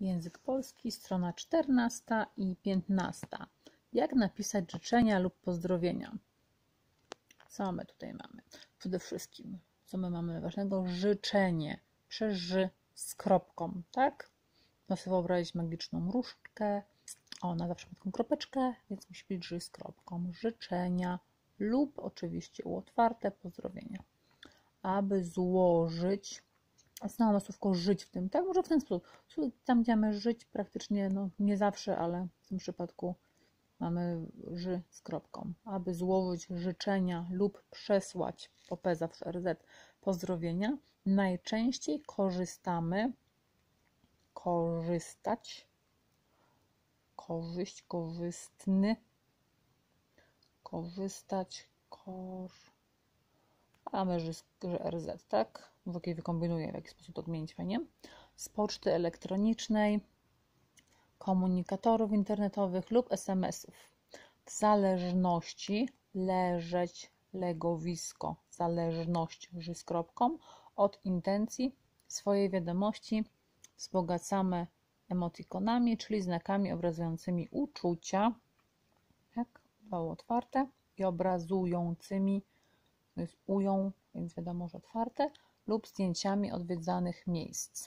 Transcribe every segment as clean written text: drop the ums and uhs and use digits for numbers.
Język polski, strona 14 i 15. Jak napisać życzenia lub pozdrowienia? Co my tutaj mamy? Przede wszystkim, co my mamy ważnego? Życzenie. Przez ży z kropką, tak? Można sobie wyobrazić magiczną różdżkę. Ona zawsze ma taką kropeczkę, więc musi być ży z kropką. Życzenia lub oczywiście otwarte pozdrowienia. Aby złożyć, znowu słówko żyć w tym, tak? Może w ten sposób. Tam, gdzie mamy żyć, praktycznie, no nie zawsze, ale w tym przypadku mamy ży z kropką. Aby złożyć życzenia lub przesłać, po P zawsze RZ, pozdrowienia, najczęściej korzystamy, korzystać, korzyść, korzystny, korzystać, mamy ży RZ, tak? W jakiej wykombinuję, w jaki sposób to odmienić fajnie. Z poczty elektronicznej, komunikatorów internetowych lub SMS-ów. W zależności, leżeć, legowisko, zależność, ży z kropką, od intencji swojej wiadomości wzbogacamy emotikonami, czyli znakami obrazującymi uczucia, tak, dwa otwarte, i obrazującymi, to jest ują, więc wiadomo, że otwarte, lub zdjęciami odwiedzanych miejsc.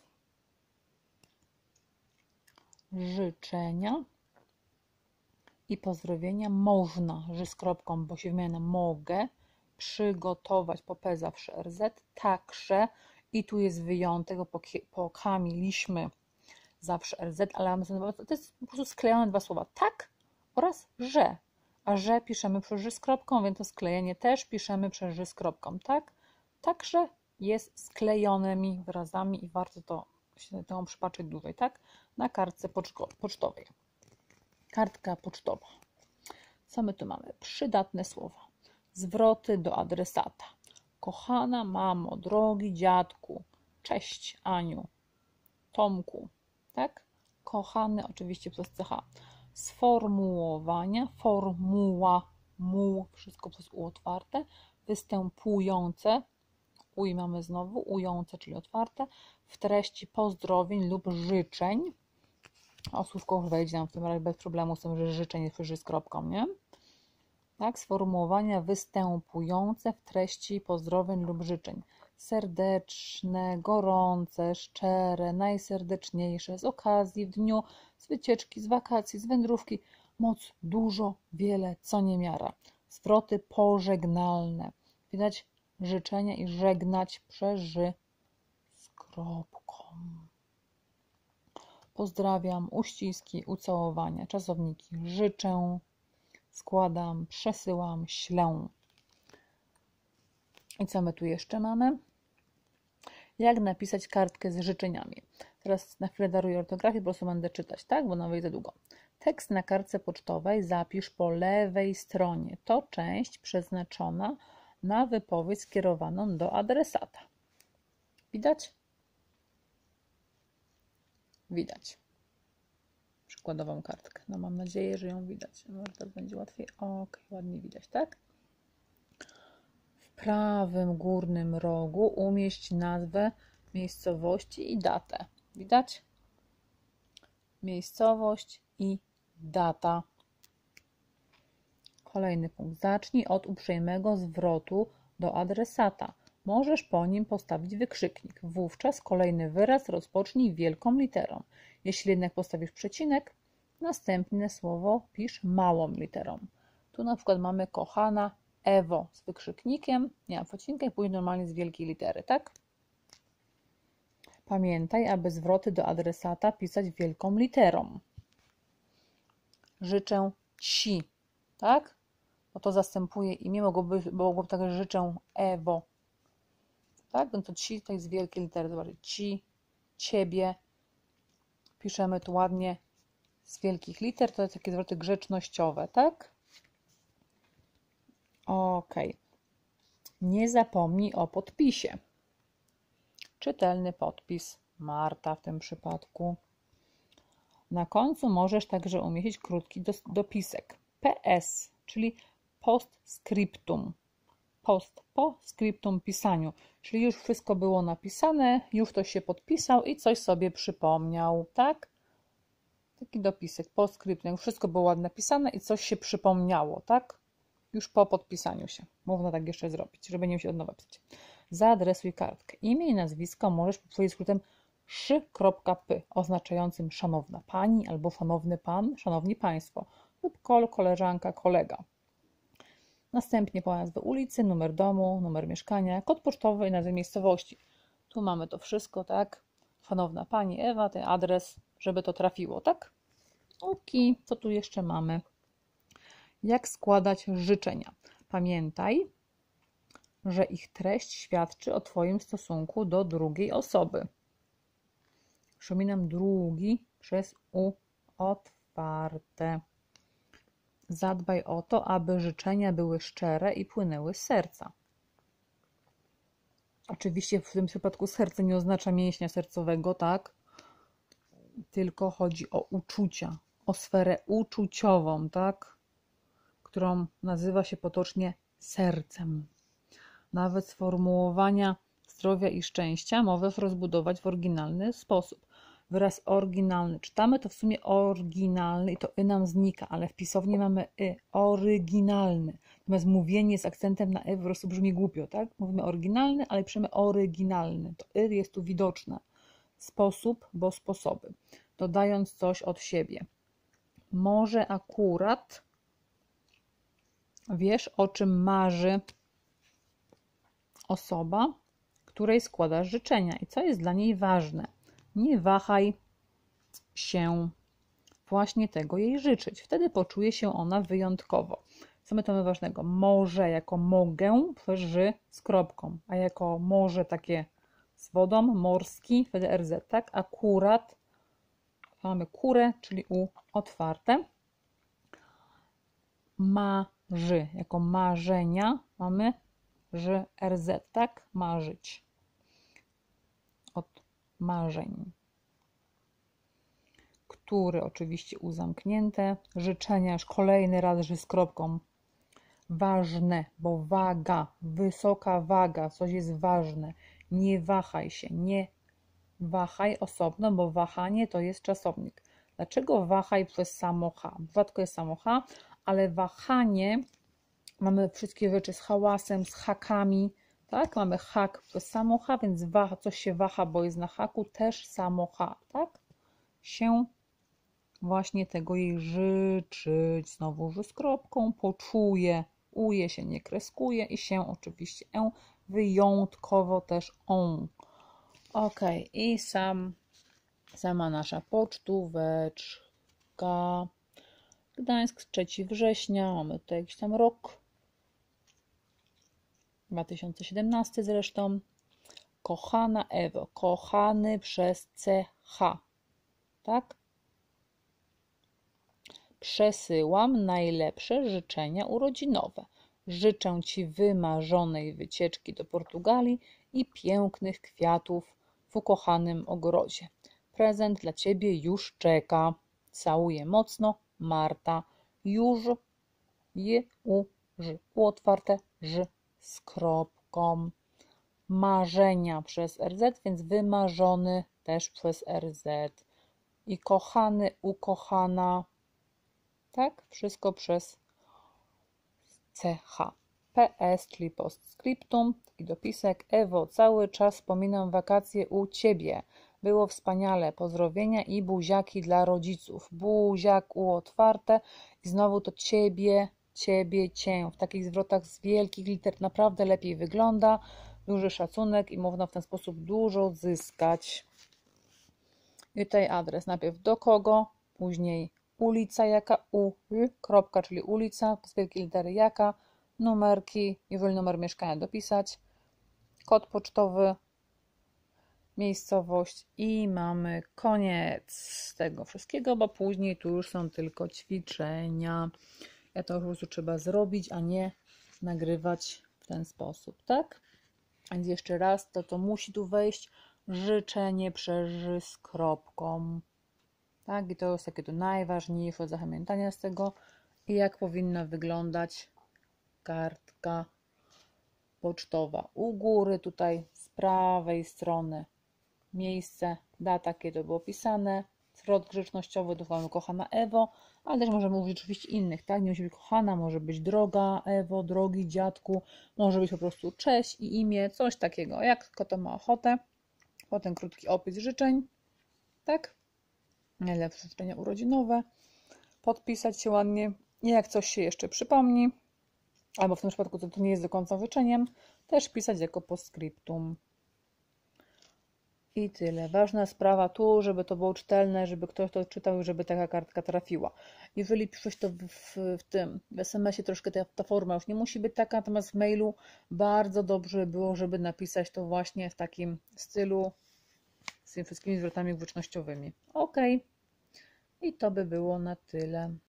Życzenia i pozdrowienia można, ży z kropką, bo się wymienia mogę, przygotować, po P zawsze RZ, także, i tu jest wyjątek, bo po K mieliśmy zawsze RZ, ale to jest po prostu sklejone dwa słowa, tak oraz że, a że piszemy przez ży z kropką, więc to sklejenie też piszemy przez ży z kropką, tak? Także jest sklejonymi wyrazami i warto to się temu przypatrzeć dłużej, tak? Na kartce pocztowej. Kartka pocztowa. Co my tu mamy? Przydatne słowa. Zwroty do adresata. Kochana mamo, drogi dziadku, cześć Aniu, Tomku, tak? Kochany oczywiście przez CH. Sformułowania, formuła, mu, wszystko przez u otwarte. Występujące, uj mamy znowu, ujące, czyli otwarte, w treści pozdrowień lub życzeń. O, słówko już wejdzie nam w tym razie bez problemu z tym, że życzeń jest ży z kropką, nie? Tak, sformułowania występujące w treści pozdrowień lub życzeń. Serdeczne, gorące, szczere, najserdeczniejsze, z okazji, w dniu, z wycieczki, z wakacji, z wędrówki. Moc, dużo, wiele, co niemiara. Zwroty pożegnalne. Widać życzenia i żegnać przez ży z kropką. Pozdrawiam, uściski, ucałowania, czasowniki, życzę, składam, przesyłam, ślę. I co my tu jeszcze mamy? Jak napisać kartkę z życzeniami? Teraz na chwilę daruję ortografię, po prostu będę czytać, tak? Bo wyjdzie za długo. Tekst na kartce pocztowej zapisz po lewej stronie. To część przeznaczona na wypowiedź skierowaną do adresata. Widać? Widać. Przykładową kartkę. No mam nadzieję, że ją widać. Może tak będzie łatwiej. Ok, ładnie widać, tak? W prawym górnym rogu umieść nazwę miejscowości i datę. Widać? Miejscowość i data. Kolejny punkt. Zacznij od uprzejmego zwrotu do adresata. Możesz po nim postawić wykrzyknik. Wówczas kolejny wyraz rozpocznij wielką literą. Jeśli jednak postawisz przecinek, następne słowo pisz małą literą. Tu na przykład mamy kochana Ewo z wykrzyknikiem, nie ma przecinka i później normalnie z wielkiej litery, tak? Pamiętaj, aby zwroty do adresata pisać wielką literą. Życzę Ci, tak? Bo to zastępuje imię, mogłoby także życzę Ewo. Tak? No to Ci to jest z wielkiej litery. Zobaczcie, Ci, Ciebie. Piszemy tu ładnie z wielkich liter. To jest takie zwroty grzecznościowe, tak? Ok. Nie zapomnij o podpisie. Czytelny podpis. Marta w tym przypadku. Na końcu możesz także umieścić krótki dopisek. PS, czyli postscriptum. Po scriptum pisaniu, czyli już wszystko było napisane, już ktoś się podpisał i coś sobie przypomniał, tak? Taki dopisek, postscriptum, jak wszystko było ładnie napisane i coś się przypomniało, tak? Już po podpisaniu się. Można tak jeszcze zrobić, żeby nie musieć od nowa pisać. Zaadresuj kartkę. Imię i nazwisko możesz posłużyć skrótem szy.p, oznaczającym szanowna pani albo szanowny pan, szanowni państwo lub koleżanka, kolega. Następnie po nazwę ulicy, numer domu, numer mieszkania, kod pocztowy i nazwę miejscowości. Tu mamy to wszystko, tak? Szanowna pani Ewa, ten adres, żeby to trafiło, tak? Ok, co tu jeszcze mamy? Jak składać życzenia? Pamiętaj, że ich treść świadczy o Twoim stosunku do drugiej osoby. Przypominam, drugi przez U otwarte. Zadbaj o to, aby życzenia były szczere i płynęły z serca. Oczywiście w tym przypadku serce nie oznacza mięśnia sercowego, tak? Tylko chodzi o uczucia, o sferę uczuciową, tak? Którą nazywa się potocznie sercem. Nawet sformułowania zdrowia i szczęścia możesz rozbudować w oryginalny sposób. Wyraz oryginalny. Czytamy to w sumie oryginalny i to nam znika, ale w pisowni mamy oryginalny. Natomiast mówienie z akcentem na po prostu brzmi głupio, tak? Mówimy oryginalny, ale piszemy oryginalny. To jest tu widoczne. Sposób, bo sposoby. Dodając coś od siebie. Może akurat wiesz, o czym marzy osoba, której składasz życzenia i co jest dla niej ważne. Nie wahaj się właśnie tego jej życzyć. Wtedy poczuje się ona wyjątkowo. Co my to mamy ważnego? Może jako mogę, ży z kropką, a jako morze takie z wodą, morski, wtedy RZ, tak? Akurat mamy kurę, czyli U otwarte. Marzy, jako marzenia mamy że RZ, tak? Marzyć. Od marzeń. Który oczywiście U zamknięte. Życzenia już kolejny raz ży z kropką. Ważne, bo waga, wysoka waga, coś jest ważne. Nie wahaj się, nie wahaj osobno, bo wahanie to jest czasownik. Dlaczego wahaj przez samo H? Rzadko jest samo H, ale wahanie mamy wszystkie rzeczy z hałasem, z hakami, tak? Mamy hak przez samo H, więc waha, coś się waha, bo jest na haku, też samo H, tak? Się właśnie tego jej życzyć. Znowu, że z kropką, poczuje, uje się nie kreskuje i się oczywiście wyjątkowo też on. Ok, i sama nasza pocztóweczka. Gdańsk, 3 września, mamy tutaj jakiś tam rok. 2017 zresztą. Kochana Ewo, kochany przez CH, tak? Przesyłam najlepsze życzenia urodzinowe. Życzę Ci wymarzonej wycieczki do Portugalii i pięknych kwiatów w ukochanym ogrodzie. Prezent dla Ciebie już czeka. Całuję mocno, Marta. Już U otwarte, ż z kropką. Marzenia przez RZ, więc wymarzony też przez RZ. I kochany, ukochana, tak? Wszystko przez CH. PS, czyli postscriptum, taki dopisek. Ewo, cały czas wspominam wakacje u Ciebie. Było wspaniale. Pozdrowienia i buziaki dla rodziców. Buziak U otwarte i znowu to Ciebie, Ciebie, Cię. W takich zwrotach z wielkich liter naprawdę lepiej wygląda. Duży szacunek i można w ten sposób dużo zyskać. I tutaj adres. Najpierw do kogo, później ulica jaka, kropka, czyli ulica, z wielkiej litery jaka, numerki, jeżeli numer mieszkania dopisać, kod pocztowy, miejscowość i mamy koniec tego wszystkiego, bo później tu już są tylko ćwiczenia. Ja to po prostu trzeba zrobić, a nie nagrywać w ten sposób, tak? Więc jeszcze raz, to musi tu wejść życzenie przez z kropką. Tak, i to jest takie to najważniejsze zapamiętania z tego i jak powinna wyglądać kartka pocztowa. U góry tutaj z prawej strony miejsce, data, kiedy to było pisane, zwrot grzecznościowy, dodamy kochana Ewo, ale też możemy użyć oczywiście innych, tak? Nie musi być kochana, może być droga Ewo, drogi dziadku, może być po prostu cześć i imię, coś takiego, jak kto ma ochotę. Potem krótki opis życzeń, tak? Najlepsze życzenia urodzinowe, podpisać się ładnie i jak coś się jeszcze przypomni, albo w tym przypadku to nie jest do końca życzeniem, też pisać jako postscriptum. I tyle. Ważna sprawa tu, żeby to było czytelne, żeby ktoś to czytał i żeby taka kartka trafiła. Jeżeli piszesz to w SMS-ie, troszkę ta forma już nie musi być taka, natomiast w mailu bardzo dobrze było, żeby napisać to właśnie w takim stylu z tymi wszystkimi zwrotami grzecznościowymi. Ok. I to by było na tyle.